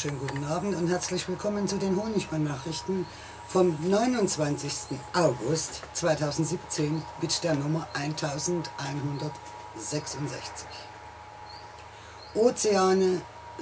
wunderschönen guten Abend und herzlich willkommen zu den Honigmann-Nachrichten vom 29. August 2017 mit der Nummer 1166. Ozeane,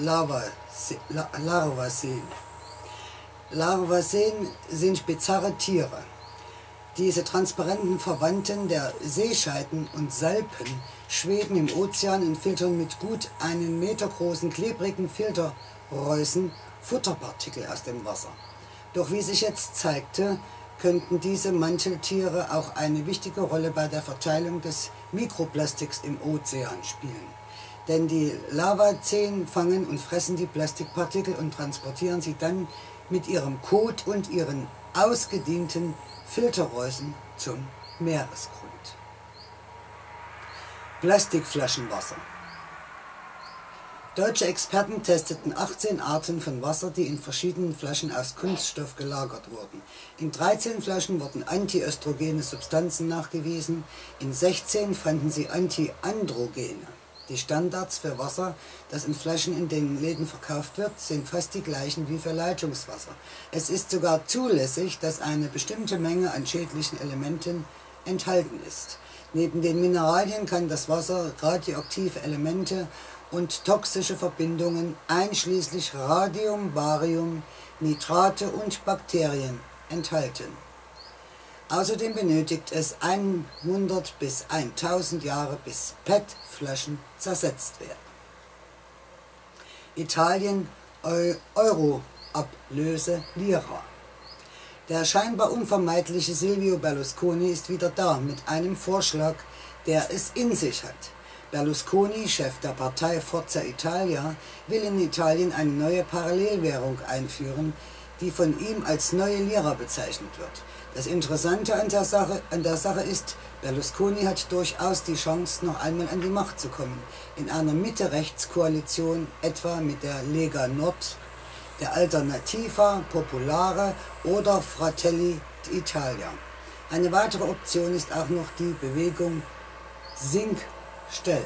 Larvaseen. Larvaseen sind bizarre Tiere. Diese transparenten Verwandten der Seescheiden und Salpen schweben im Ozean und filtern mit gut einen Meter großen klebrigen Filterreusen Futterpartikel aus dem Wasser. Doch wie sich jetzt zeigte, könnten diese Manteltiere auch eine wichtige Rolle bei der Verteilung des Mikroplastiks im Ozean spielen. Denn die Lavazeen fangen und fressen die Plastikpartikel und transportieren sie dann mit ihrem Kot und ihren ausgedienten Filterreusen zum Meeresgrund. Plastikflaschenwasser. Deutsche Experten testeten 18 Arten von Wasser, die in verschiedenen Flaschen aus Kunststoff gelagert wurden. In 13 Flaschen wurden antiöstrogene Substanzen nachgewiesen, in 16 fanden sie Antiandrogene. Die Standards für Wasser, das in Flaschen in den Läden verkauft wird, sind fast die gleichen wie für Leitungswasser. Es ist sogar zulässig, dass eine bestimmte Menge an schädlichen Elementen enthalten ist. Neben den Mineralien kann das Wasser radioaktive Elemente und toxische Verbindungen einschließlich Radium, Barium, Nitrate und Bakterien enthalten. Außerdem benötigt es 100 bis 1000 Jahre, bis PET-Flaschen zersetzt werden. Italien, Euro-Ablöse Lira. Der scheinbar unvermeidliche Silvio Berlusconi ist wieder da mit einem Vorschlag, der es in sich hat. Berlusconi, Chef der Partei Forza Italia, will in Italien eine neue Parallelwährung einführen, die von ihm als neue Lira bezeichnet wird. Das Interessante an der Sache ist, Berlusconi hat durchaus die Chance, noch einmal an die Macht zu kommen, in einer Mitte-Rechts-Koalition, etwa mit der Lega Nord, der Alternativa Popolare oder Fratelli d'Italia. Eine weitere Option ist auch noch die Bewegung Cinque Stelle.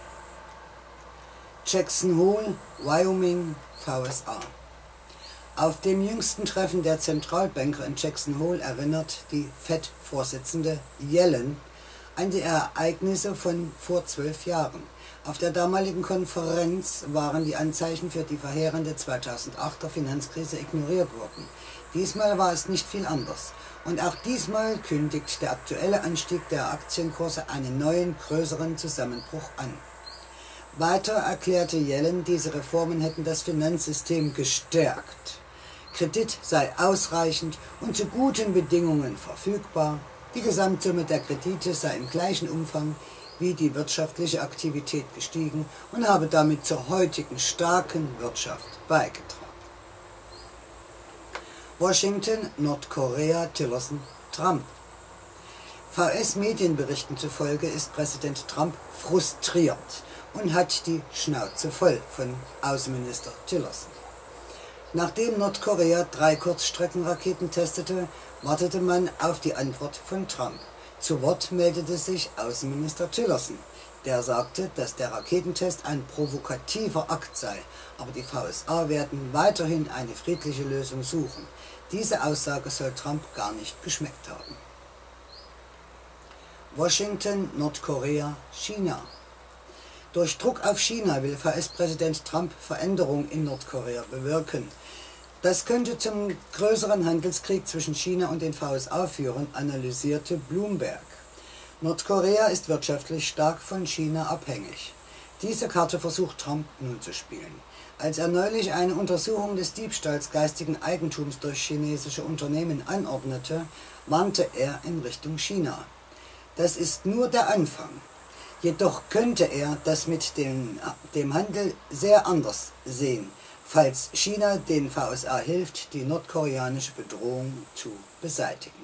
Jackson Hole, Wyoming, VSA. Auf dem jüngsten Treffen der Zentralbanker in Jackson Hole erinnert die FED-Vorsitzende Yellen an die Ereignisse von vor 12 Jahren. Auf der damaligen Konferenz waren die Anzeichen für die verheerende 2008er Finanzkrise ignoriert worden. Diesmal war es nicht viel anders. Und auch diesmal kündigt der aktuelle Anstieg der Aktienkurse einen neuen, größeren Zusammenbruch an. Weiter erklärte Yellen, diese Reformen hätten das Finanzsystem gestärkt. Kredit sei ausreichend und zu guten Bedingungen verfügbar. Die Gesamtsumme der Kredite sei im gleichen Umfang wie die wirtschaftliche Aktivität gestiegen und habe damit zur heutigen starken Wirtschaft beigetragen. Washington, Nordkorea, Tillerson, Trump. VS-Medienberichten zufolge ist Präsident Trump frustriert und hat die Schnauze voll von Außenminister Tillerson. Nachdem Nordkorea 3 Kurzstreckenraketen testete, wartete man auf die Antwort von Trump. Zu Wort meldete sich Außenminister Tillerson. Der sagte, dass der Raketentest ein provokativer Akt sei, aber die VSA werden weiterhin eine friedliche Lösung suchen. Diese Aussage soll Trump gar nicht geschmeckt haben. Washington, Nordkorea, China. Durch Druck auf China will VS-Präsident Trump Veränderungen in Nordkorea bewirken. Das könnte zum größeren Handelskrieg zwischen China und den VSA führen, analysierte Bloomberg. Nordkorea ist wirtschaftlich stark von China abhängig. Diese Karte versucht Trump nun zu spielen. Als er neulich eine Untersuchung des Diebstahls geistigen Eigentums durch chinesische Unternehmen anordnete, warnte er in Richtung China. Das ist nur der Anfang. Jedoch könnte er das mit dem Handel sehr anders sehen, falls China den VSA hilft, die nordkoreanische Bedrohung zu beseitigen.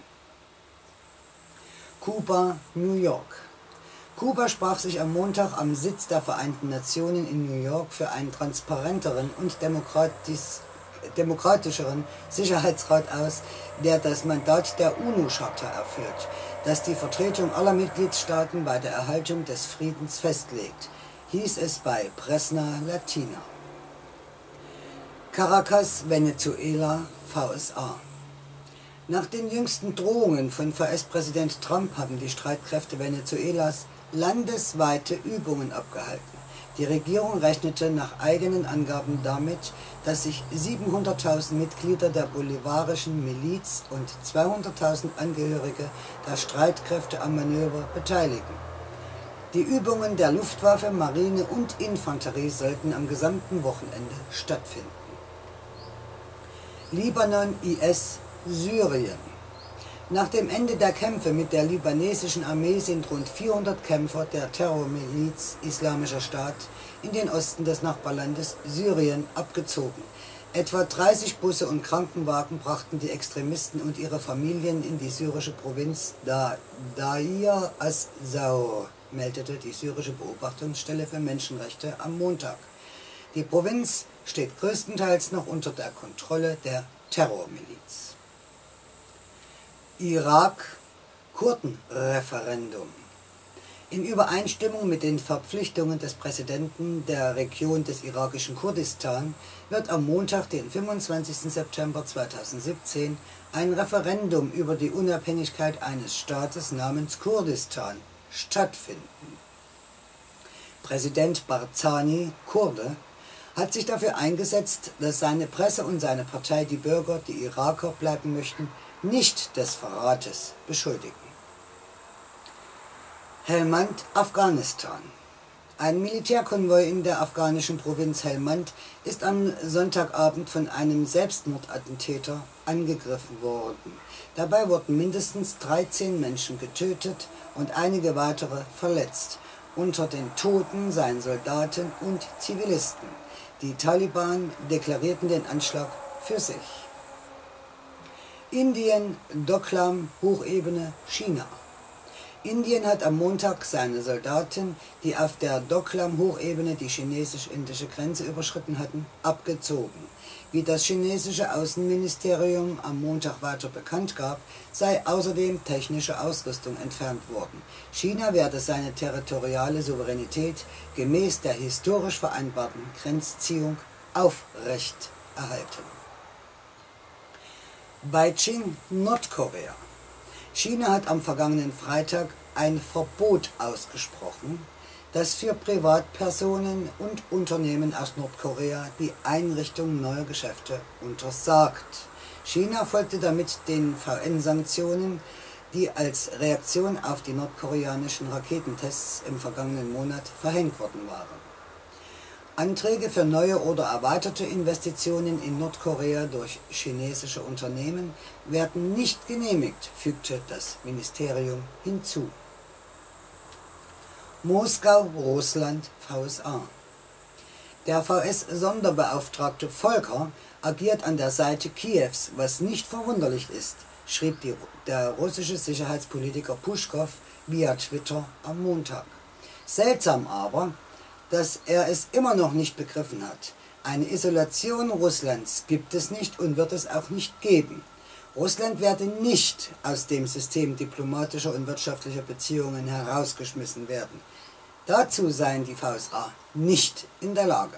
Kuba, New York. Kuba sprach sich am Montag am Sitz der Vereinten Nationen in New York für einen transparenteren und demokratischeren Sicherheitsrat aus, der das Mandat der UNO-Charta erfüllt, das die Vertretung aller Mitgliedstaaten bei der Erhaltung des Friedens festlegt, hieß es bei Pressna Latina. Caracas, Venezuela, VSA. Nach den jüngsten Drohungen von US-Präsident Trump haben die Streitkräfte Venezuelas landesweite Übungen abgehalten. Die Regierung rechnete nach eigenen Angaben damit, dass sich 700.000 Mitglieder der bolivarischen Miliz und 200.000 Angehörige der Streitkräfte am Manöver beteiligen. Die Übungen der Luftwaffe, Marine und Infanterie sollten am gesamten Wochenende stattfinden. Libanon, IS, Syrien. Nach dem Ende der Kämpfe mit der libanesischen Armee sind rund 400 Kämpfer der Terrormiliz Islamischer Staat in den Osten des Nachbarlandes Syrien abgezogen. Etwa 30 Busse und Krankenwagen brachten die Extremisten und ihre Familien in die syrische Provinz Deir az-Zawr, meldete die syrische Beobachtungsstelle für Menschenrechte am Montag. Die Provinz steht größtenteils noch unter der Kontrolle der Terrormiliz. Irak, Kurdenreferendum. In Übereinstimmung mit den Verpflichtungen des Präsidenten der Region des irakischen Kurdistan wird am Montag, den 25. September 2017, ein Referendum über die Unabhängigkeit eines Staates namens Kurdistan stattfinden. Präsident Barzani, Kurde, hat sich dafür eingesetzt, dass seine Presse und seine Partei die Bürger, die Iraker bleiben möchten, nicht des Verrates beschuldigen. Helmand, Afghanistan. Ein Militärkonvoi in der afghanischen Provinz Helmand ist am Sonntagabend von einem Selbstmordattentäter angegriffen worden. Dabei wurden mindestens 13 Menschen getötet und einige weitere verletzt. Unter den Toten seien Soldaten und Zivilisten. Die Taliban deklarierten den Anschlag für sich. Indien, Doklam, Hochebene, China. Indien hat am Montag seine Soldaten, die auf der Doklam-Hochebene die chinesisch-indische Grenze überschritten hatten, abgezogen. Wie das chinesische Außenministerium am Montag weiter bekannt gab, sei außerdem technische Ausrüstung entfernt worden. China werde seine territoriale Souveränität gemäß der historisch vereinbarten Grenzziehung aufrechterhalten. Beijing, Nordkorea. China hat am vergangenen Freitag ein Verbot ausgesprochen, das für Privatpersonen und Unternehmen aus Nordkorea die Einrichtung neuer Geschäfte untersagt. China folgte damit den VN-Sanktionen, die als Reaktion auf die nordkoreanischen Raketentests im vergangenen Monat verhängt worden waren. Anträge für neue oder erweiterte Investitionen in Nordkorea durch chinesische Unternehmen werden nicht genehmigt, fügte das Ministerium hinzu. Moskau, Russland, VSA. Der VS-Sonderbeauftragte Volker agiert an der Seite Kiews, was nicht verwunderlich ist, schrieb der russische Sicherheitspolitiker Puschkow via Twitter am Montag. Seltsam aber, dass er es immer noch nicht begriffen hat. Eine Isolation Russlands gibt es nicht und wird es auch nicht geben. Russland werde nicht aus dem System diplomatischer und wirtschaftlicher Beziehungen herausgeschmissen werden. Dazu seien die VSA nicht in der Lage.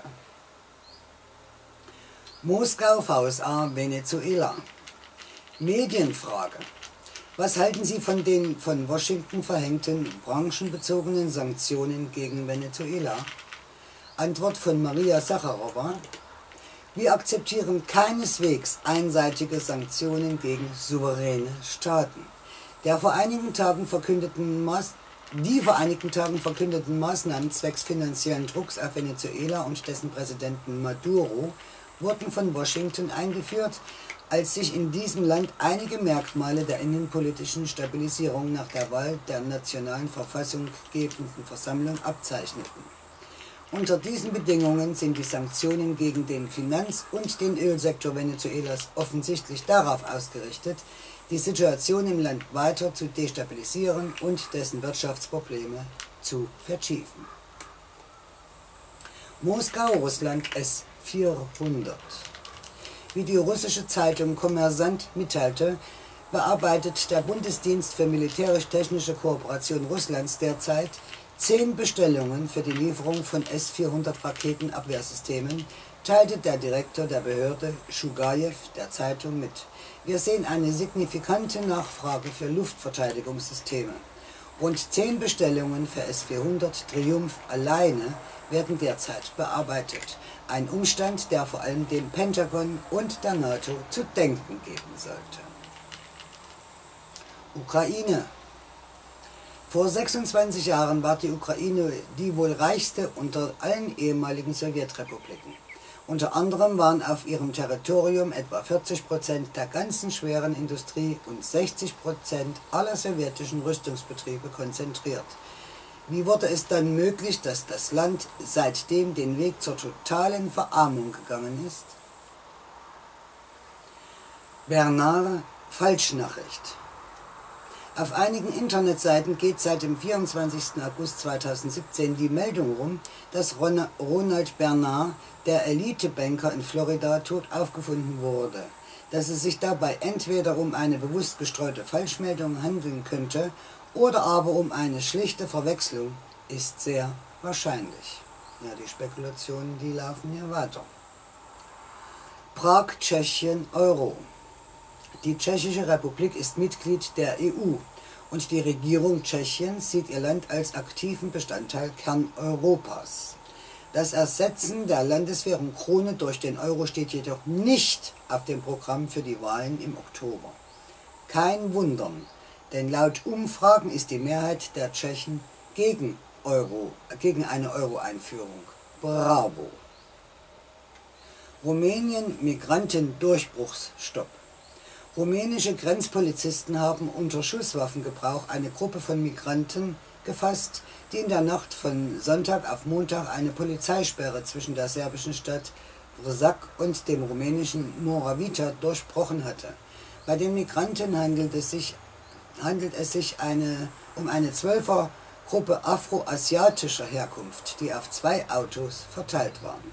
Moskau, VSA, Venezuela. Medienfrage. Was halten Sie von den von Washington verhängten branchenbezogenen Sanktionen gegen Venezuela? Antwort von Maria Sacharowa. Wir akzeptieren keineswegs einseitige Sanktionen gegen souveräne Staaten. Die vor einigen Tagen verkündeten Maßnahmen zwecks finanziellen Drucks auf Venezuela und dessen Präsidenten Maduro wurden von Washington eingeführt, als sich in diesem Land einige Merkmale der innenpolitischen Stabilisierung nach der Wahl der nationalen verfassunggebenden Versammlung abzeichneten. Unter diesen Bedingungen sind die Sanktionen gegen den Finanz- und den Ölsektor Venezuelas offensichtlich darauf ausgerichtet, die Situation im Land weiter zu destabilisieren und dessen Wirtschaftsprobleme zu verschärfen. Moskau, Russland, S-400. Wie die russische Zeitung Kommersant mitteilte, bearbeitet der Bundesdienst für militärisch-technische Kooperation Russlands derzeit 10 Bestellungen für die Lieferung von S-400 Raketenabwehrsystemen, teilte der Direktor der Behörde Schugajew der Zeitung mit: Wir sehen eine signifikante Nachfrage für Luftverteidigungssysteme. Rund 10 Bestellungen für S-400 Triumph alleine werden derzeit bearbeitet. Ein Umstand, der vor allem dem Pentagon und der NATO zu denken geben sollte. Ukraine. Vor 26 Jahren war die Ukraine die wohl reichste unter allen ehemaligen Sowjetrepubliken. Unter anderem waren auf ihrem Territorium etwa 40% der ganzen schweren Industrie und 60% aller sowjetischen Rüstungsbetriebe konzentriert. Wie wurde es dann möglich, dass das Land seitdem den Weg zur totalen Verarmung gegangen ist? Bernard Falschnachricht. Auf einigen Internetseiten geht seit dem 24. August 2017 die Meldung rum, dass Ronald Bernard, der Elitebanker in Florida, tot aufgefunden wurde. Dass es sich dabei entweder um eine bewusst gestreute Falschmeldung handeln könnte oder aber um eine schlichte Verwechslung, ist sehr wahrscheinlich. Ja, die Spekulationen, die laufen hier weiter. Prag, Tschechien, Euro. Die Tschechische Republik ist Mitglied der EU und die Regierung Tschechiens sieht ihr Land als aktiven Bestandteil Kerneuropas. Das Ersetzen der Landeswährung Krone durch den Euro steht jedoch nicht auf dem Programm für die Wahlen im Oktober. Kein Wundern, denn laut Umfragen ist die Mehrheit der Tschechen gegen eine Euro-Einführung. Bravo! Rumänien Migrantendurchbruchsstopp. Rumänische Grenzpolizisten haben unter Schusswaffengebrauch eine Gruppe von Migranten gefasst, die in der Nacht von Sonntag auf Montag eine Polizeisperre zwischen der serbischen Stadt Vršac und dem rumänischen Moravita durchbrochen hatte. Bei den Migranten handelt es sich um eine 12er-Gruppe afroasiatischer Herkunft, die auf 2 Autos verteilt waren.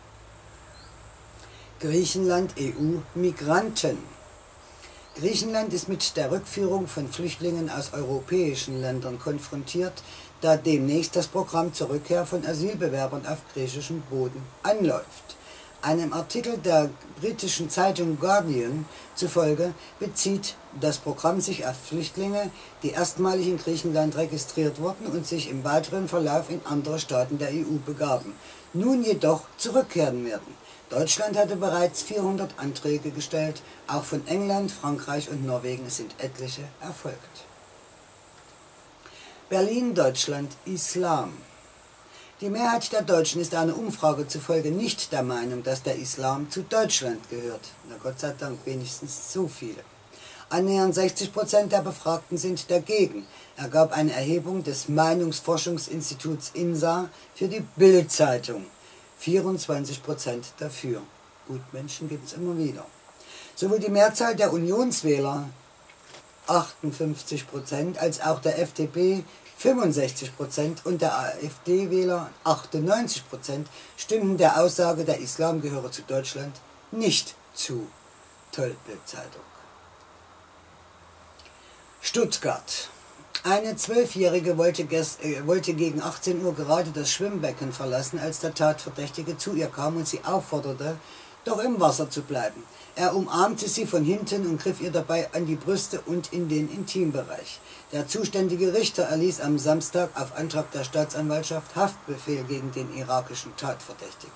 Griechenland EU-Migranten. Griechenland ist mit der Rückführung von Flüchtlingen aus europäischen Ländern konfrontiert, da demnächst das Programm zur Rückkehr von Asylbewerbern auf griechischem Boden anläuft. Einem Artikel der britischen Zeitung Guardian zufolge bezieht das Programm sich auf Flüchtlinge, die erstmalig in Griechenland registriert wurden und sich im weiteren Verlauf in andere Staaten der EU begaben, nun jedoch zurückkehren werden. Deutschland hatte bereits 400 Anträge gestellt, auch von England, Frankreich und Norwegen sind etliche erfolgt. Berlin, Deutschland, Islam. Die Mehrheit der Deutschen ist einer Umfrage zufolge nicht der Meinung, dass der Islam zu Deutschland gehört. Na Gott sei Dank wenigstens so viele. Annähernd 60% der Befragten sind dagegen, ergab eine Erhebung des Meinungsforschungsinstituts INSA für die Bild-Zeitung. 24% dafür. Gutmenschen gibt es immer wieder. Sowohl die Mehrzahl der Unionswähler, 58%, als auch der FDP, 65% und der AfD-Wähler, 98%, stimmten der Aussage, der Islam gehöre zu Deutschland, nicht zu. Toll, Bild-Zeitung. Stuttgart. Eine 12-Jährige wollte gegen 18 Uhr gerade das Schwimmbecken verlassen, als der Tatverdächtige zu ihr kam und sie aufforderte, doch im Wasser zu bleiben. Er umarmte sie von hinten und griff ihr dabei an die Brüste und in den Intimbereich. Der zuständige Richter erließ am Samstag auf Antrag der Staatsanwaltschaft Haftbefehl gegen den irakischen Tatverdächtigen.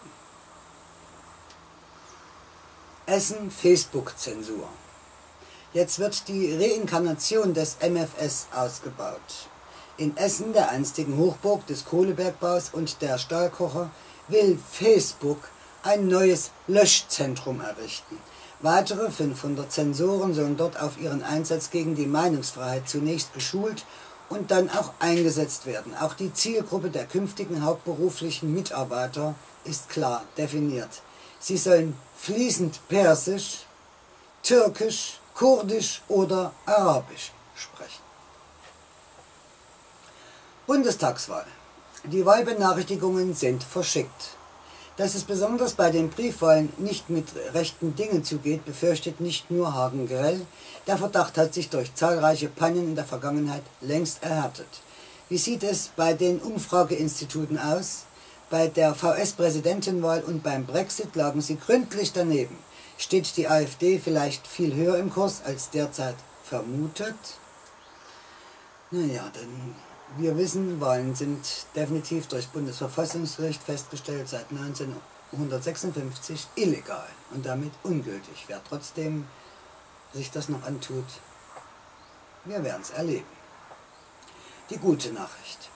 Essen Facebook-Zensur. Jetzt wird die Reinkarnation des MFS ausgebaut. In Essen, der einstigen Hochburg des Kohlebergbaus und der Stahlkocher, will Facebook ein neues Löschzentrum errichten. Weitere 500 Zensoren sollen dort auf ihren Einsatz gegen die Meinungsfreiheit zunächst geschult und dann auch eingesetzt werden. Auch die Zielgruppe der künftigen hauptberuflichen Mitarbeiter ist klar definiert. Sie sollen fließend Persisch, Türkisch, Kurdisch oder Arabisch sprechen. Bundestagswahl. Die Wahlbenachrichtigungen sind verschickt. Dass es besonders bei den Briefwahlen nicht mit rechten Dingen zugeht, befürchtet nicht nur Hagen Grell. Der Verdacht hat sich durch zahlreiche Pannen in der Vergangenheit längst erhärtet. Wie sieht es bei den Umfrageinstituten aus? Bei der VS-Präsidentenwahl und beim Brexit lagen sie gründlich daneben. Steht die AfD vielleicht viel höher im Kurs als derzeit vermutet? Naja, denn wir wissen, Wahlen sind definitiv durch Bundesverfassungsgericht festgestellt seit 1956 illegal und damit ungültig. Wer trotzdem sich das noch antut, wir werden es erleben. Die gute Nachricht.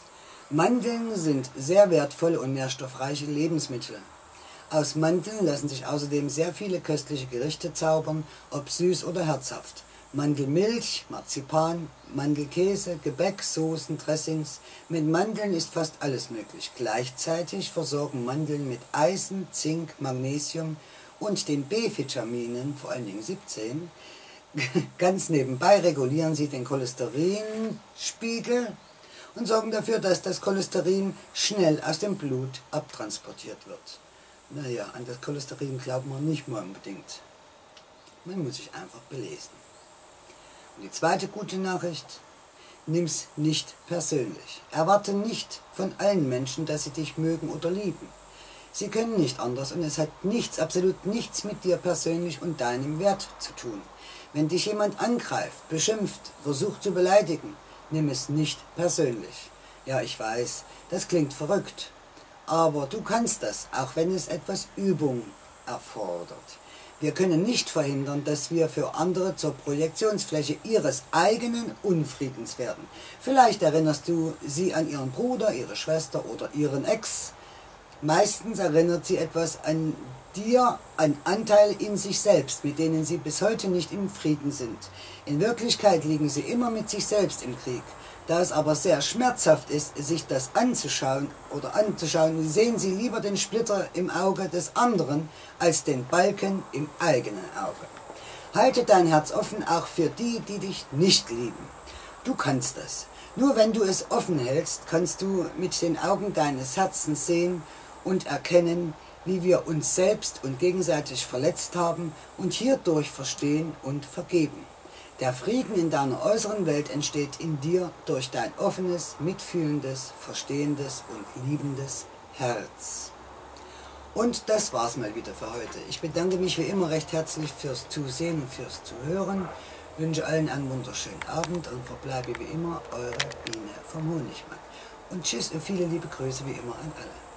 Mandeln sind sehr wertvolle und nährstoffreiche Lebensmittel. Aus Mandeln lassen sich außerdem sehr viele köstliche Gerichte zaubern, ob süß oder herzhaft. Mandelmilch, Marzipan, Mandelkäse, Gebäck, Soßen, Dressings. Mit Mandeln ist fast alles möglich. Gleichzeitig versorgen Mandeln mit Eisen, Zink, Magnesium und den B-Vitaminen, vor allen Dingen 17. Ganz nebenbei regulieren sie den Cholesterinspiegel und sorgen dafür, dass das Cholesterin schnell aus dem Blut abtransportiert wird. Naja, an das Cholesterin glaubt man nicht mal unbedingt. Man muss sich einfach belesen. Und die zweite gute Nachricht: Nimm's nicht persönlich. Erwarte nicht von allen Menschen, dass sie dich mögen oder lieben. Sie können nicht anders und es hat nichts, absolut nichts mit dir persönlich und deinem Wert zu tun. Wenn dich jemand angreift, beschimpft, versucht zu beleidigen, nimm es nicht persönlich. Ja, ich weiß, das klingt verrückt, aber du kannst das, auch wenn es etwas Übung erfordert. Wir können nicht verhindern, dass wir für andere zur Projektionsfläche ihres eigenen Unfriedens werden. Vielleicht erinnerst du sie an ihren Bruder, ihre Schwester oder ihren Ex. Meistens erinnert sie etwas an dir, an Anteile in sich selbst, mit denen sie bis heute nicht im Frieden sind. In Wirklichkeit liegen sie immer mit sich selbst im Krieg. Da es aber sehr schmerzhaft ist, sich das anzuschauen, sehen sie lieber den Splitter im Auge des anderen als den Balken im eigenen Auge. Halte dein Herz offen, auch für die, die dich nicht lieben. Du kannst das. Nur wenn du es offen hältst, kannst du mit den Augen deines Herzens sehen und erkennen, wie wir uns selbst und gegenseitig verletzt haben und hierdurch verstehen und vergeben. Der Frieden in deiner äußeren Welt entsteht in dir durch dein offenes, mitfühlendes, verstehendes und liebendes Herz. Und das war's mal wieder für heute. Ich bedanke mich wie immer recht herzlich fürs Zusehen und fürs Zuhören. Wünsche allen einen wunderschönen Abend und verbleibe wie immer eure Biene vom Honigmann. Und tschüss und viele liebe Grüße wie immer an alle.